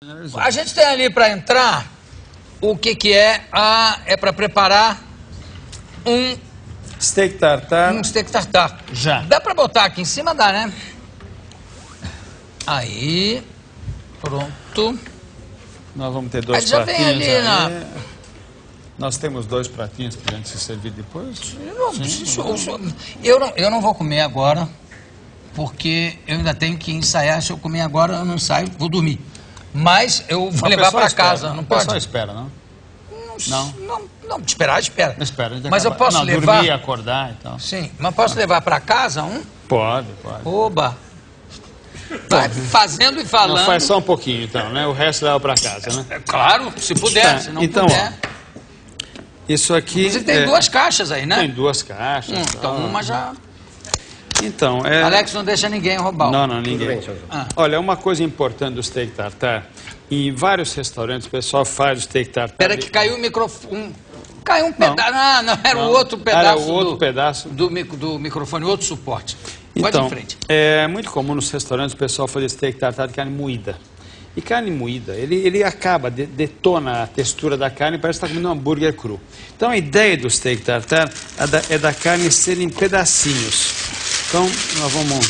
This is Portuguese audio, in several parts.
A gente tem ali para entrar o que é? É para preparar um steak tartar. Um steak tartar. Já. Dá para botar aqui em cima? Dá, né? Aí, pronto. Nós vamos ter dois já pratinhos vem ali aí. Nós temos dois pratinhos para a gente se servir depois. Eu não vou comer agora, porque eu ainda tenho que ensaiar. Se eu comer agora, eu não saio, vou dormir. Mas eu vou levar para casa, não pode? Só espera, não? Não, espera. Espera, mas eu posso levar... dormir, acordar e tal. Sim, mas posso levar para casa um? Pode. Oba! Vai fazendo e falando. Não, faz só um pouquinho, então, né? O resto leva para casa, né? É claro, se puder, se não então, puder. Ó, isso aqui... Você tem duas caixas aí, né? Tem duas caixas. Então uma já... Então, Alex não deixa ninguém roubar. Não, ninguém. Olha, uma coisa importante do steak tartar, em vários restaurantes o pessoal faz o steak tartar... Espera que caiu o microfone... Caiu um pedaço... Não, era o outro pedaço, era o outro pedaço do microfone, outro suporte. Pode então, ir em frente. É muito comum nos restaurantes o pessoal fazer steak tartar de carne moída. E carne moída, ele acaba, detona a textura da carne, parece que está comendo um hambúrguer cru. Então a ideia do steak tartar é da carne ser em pedacinhos. Então, nós vamos...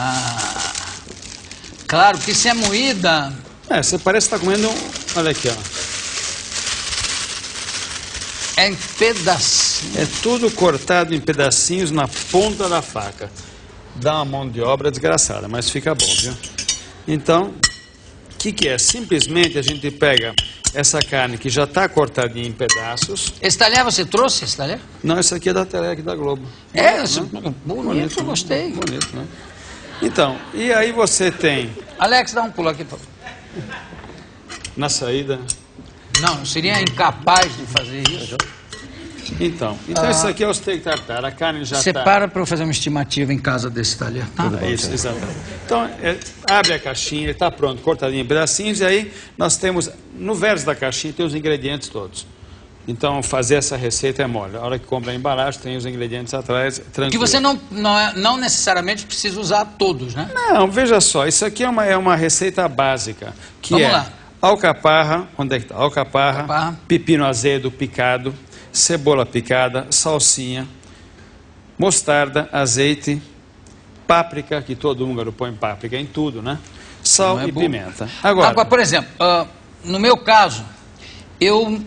Claro, porque se é moída... você parece que está comendo... Olha aqui, ó. É em pedacinhos. É tudo cortado em pedacinhos na ponta da faca. Dá uma mão de obra desgraçada, mas fica bom, viu? Então, o que é? Simplesmente a gente pega essa carne que já está cortadinha em pedaços. Esse talher você trouxe, esse talher? Não, esse aqui é da Telec da Globo. Bonito, eu gostei. Bonito, né? Então, e aí você tem... Alex, dá um pulo aqui. Na saída... Não, eu seria incapaz de fazer isso. Então isso aqui é o steak tartar, a carne já está... Separa para eu fazer uma estimativa em casa desse talher. Isso, exatamente. Então, abre a caixinha, ele está pronto, cortadinho em pedacinhos, e aí nós temos, no verso da caixinha, tem os ingredientes todos. Então, fazer essa receita é mole. A hora que compra a embalagem, tem os ingredientes atrás, tranquilo. Que você não necessariamente precisa usar todos, né? Não, veja só, isso aqui é uma receita básica, que Vamos lá. Alcaparra, onde é que está? Alcaparra, pepino azedo picado, cebola picada, salsinha, mostarda, azeite, páprica, que todo húngaro põe páprica em tudo, né? Sal e pimenta. Agora, por exemplo, no meu caso, eu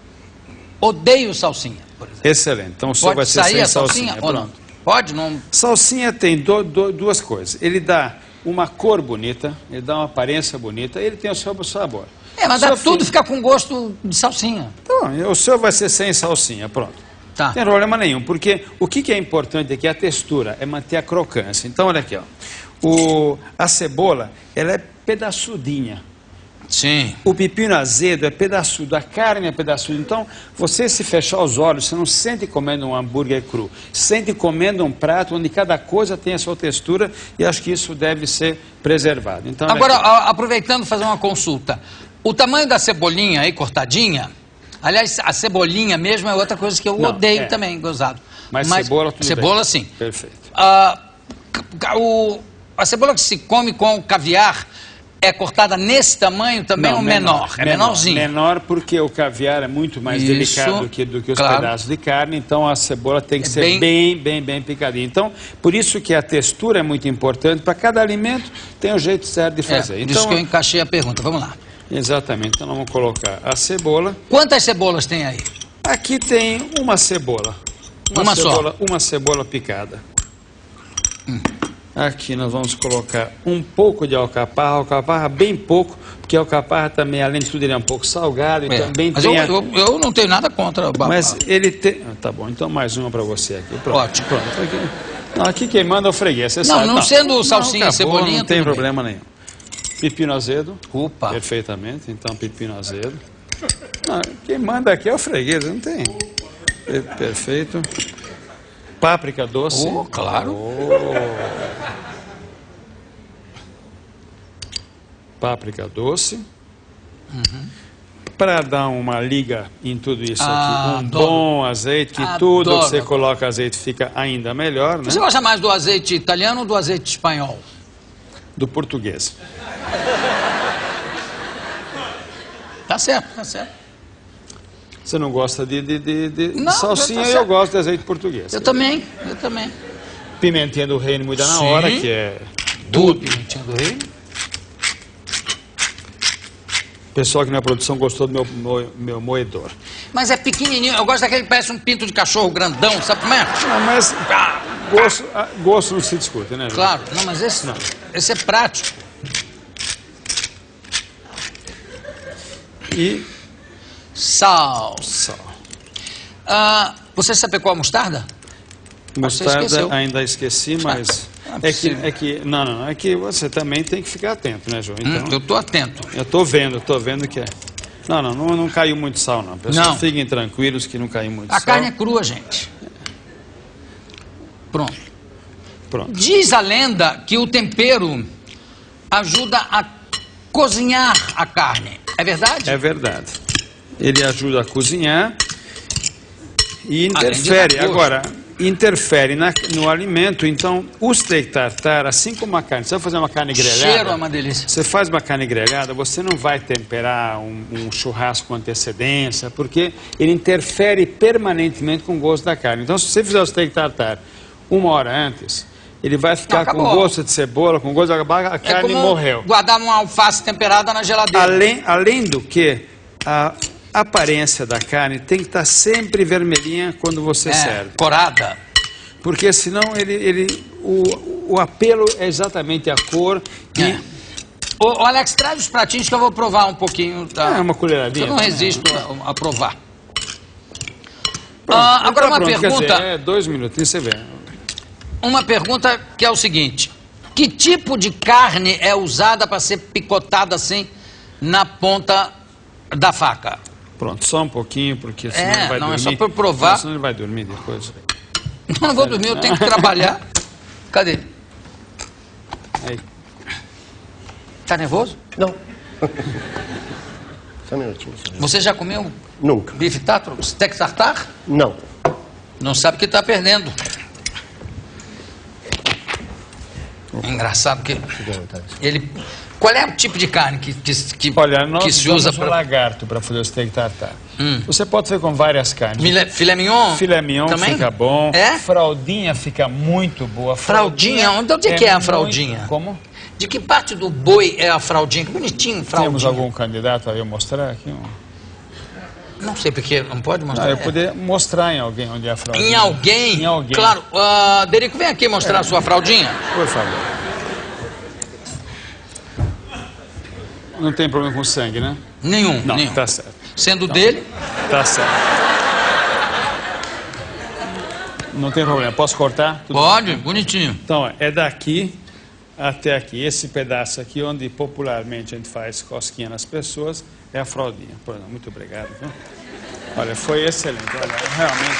odeio salsinha, por exemplo. Excelente. Então o senhor vai ser sem salsinha. Ou não? Pode? Não. Salsinha tem duas coisas. Ele dá uma cor bonita, ele dá uma aparência bonita, ele tem o seu sabor. Mas tudo fica com gosto de salsinha. Então, o senhor vai ser sem salsinha, pronto. Tá. Não tem problema nenhum, porque o que é importante aqui é a textura, é manter a crocância. Então, olha aqui, ó. A cebola, ela é pedaçudinha. Sim. O pepino azedo é pedaçudo, a carne é pedaçuda. Então, você se fechar os olhos, você não sente comendo um hambúrguer cru. Sente comendo um prato onde cada coisa tem a sua textura e acho que isso deve ser preservado. Então, agora, aproveitando fazer uma consulta. O tamanho da cebolinha aí, cortadinha, aliás, a cebolinha mesmo é outra coisa que eu odeio também, gozado. Mas cebola, tudo cebola, bem. sim. Perfeito. A cebola que se come com caviar é cortada nesse tamanho também ou menor? É menorzinho. Menor porque o caviar é muito mais delicado do que os pedaços de carne, então a cebola tem que ser bem picadinha. Então, por isso que a textura é muito importante, para cada alimento tem o jeito certo de fazer. Por isso que eu encaixei a pergunta, vamos lá. Exatamente, então vamos colocar a cebola. Quantas cebolas tem aí? Aqui tem uma cebola. Uma cebola picada. Aqui nós vamos colocar um pouco de alcaparra bem pouco, porque a alcaparra também, além de tudo, ele é um pouco salgado. E também mas tem eu não tenho nada contra o babá. Mas ele tem... Tá bom, então mais uma para você aqui. Pronto. Ótimo. Pronto. Aqui quem manda é o freguês, você sabe. Não sendo salsinha e cebolinha, não tem problema nenhum. Pepino azedo. Opa. Perfeitamente, então pepino azedo. Quem manda aqui é o freguês, não tem. Perfeito. Páprica doce. Claro. Páprica doce. Para dar uma liga em tudo isso aqui, bom azeite, que tudo que você coloca azeite fica ainda melhor, né? Você gosta mais do azeite italiano ou do azeite espanhol? Do português. certo, tá certo. Você não gosta de Não, salsinha, tá eu certo. gosto de azeite português. Eu também. Pimentinha do reino muda na Sim. hora, que é... Tudo. Pimentinha do reino. O pessoal aqui na produção gostou do meu moedor. Mas é pequenininho. Eu gosto daquele que parece um pinto de cachorro grandão, sabe como é? Não, mas gosto não se discute, né, João? Claro. Não, mas esse é prático. E Sal. sal. Você sabe qual a mostarda? Mostarda esqueceu. ainda esqueci, mas... Não é possível. É que você também tem que ficar atento, né, João? Então, Eu tô atento. eu tô vendo que é... Não caiu muito sal, não. Pessoal, Não. fiquem tranquilos que não caiu muito A sal. carne é crua, gente. Pronto. Diz a lenda que o tempero ajuda a cozinhar a carne. É verdade? É verdade. Ele ajuda a cozinhar e Além de interfere. dar gosto. Agora, interfere no alimento. Então, o steak tartar, assim como a carne, você vai fazer uma carne grelhada... Cheiro é uma delícia. Você faz uma carne grelhada, você não vai temperar um churrasco com antecedência, porque ele interfere permanentemente com o gosto da carne. Então, se você fizer o steak tartar 1 hora antes, ele vai ficar com acabou. gosto de cebola, com gosto de a carne morreu. Guardar uma alface temperada na geladeira. Além do que, a aparência da carne tem que estar sempre vermelhinha quando você serve. Corada. Porque senão o apelo é exatamente a cor e... Ô, Alex, traz os pratinhos que eu vou provar um pouquinho. Tá? É uma colheradinha. Eu não também. resisto a provar. Pronto, Agora tá uma pronto, pergunta. Quer dizer, 2 minutinhos você vê. Uma pergunta que é o seguinte: que tipo de carne é usada para ser picotada assim na ponta da faca? Pronto, só um pouquinho, porque senão ele vai dormir. É só para provar. Senão ele vai dormir depois. Eu não vou dormir, eu tenho que trabalhar. Cadê? Aí. Tá nervoso? Não. Só um minutinho. Você já comeu Nunca. bife tartar, steak tartar? Não. Não sabe que está perdendo. É engraçado que Fique à vontade. ele... Qual é o tipo de carne que Olha, nós que se usa usamos o para... lagarto para fazer o steak tartar. Você pode fazer com várias carnes. Filé mignon? Filé mignon também? fica bom. É? Fraldinha fica muito boa. Fraldinha? Onde é que é a fraldinha? muito- Como? De que parte do boi é a fraldinha? Que bonitinho, fraldinha. Temos algum candidato a eu mostrar aqui? Não sei porque, não pode mostrar? Eu poderia mostrar em alguém onde é a fraldinha. Em alguém? Em alguém. Claro. Derico, vem aqui mostrar a sua fraldinha. Por favor. Não tem problema com sangue, né? Nenhum, Não, nenhum. tá certo. Sendo dele, Tá certo. Não tem problema. Posso cortar? Tudo pode, bonitinho. Então, é daqui até aqui. Esse pedaço aqui, onde popularmente a gente faz cosquinha nas pessoas, é a fraldinha. Pô, não, muito obrigado. Viu? Olha, foi excelente. Olha, realmente...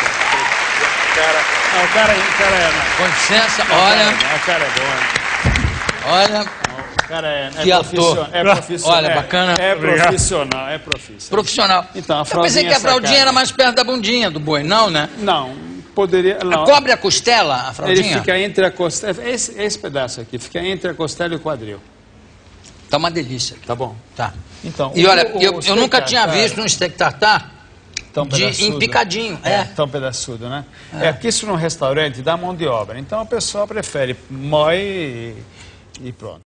O cara é... Com licença, Não, olha, o cara é bom. olha, O cara é Que ator. profissional. É profissional. Olha, bacana. É profissional, é profissional. profissional. Então, a Eu pensei fraldinha que a fraldinha sacada. era mais perto da bundinha do boi, não, né? Não, poderia... Não. Cobre a costela, a Ele fraldinha? fica entre a costela... Esse pedaço aqui, fica entre a costela e o quadril. Tá uma delícia. Tá bom? Tá. Então, E olha, o eu steak nunca tinha tartar visto um steak tartar tão pedaçudo. em picadinho. Tão pedaçudo, né? É porque isso num restaurante dá mão de obra. Então a pessoa prefere moe e pronto.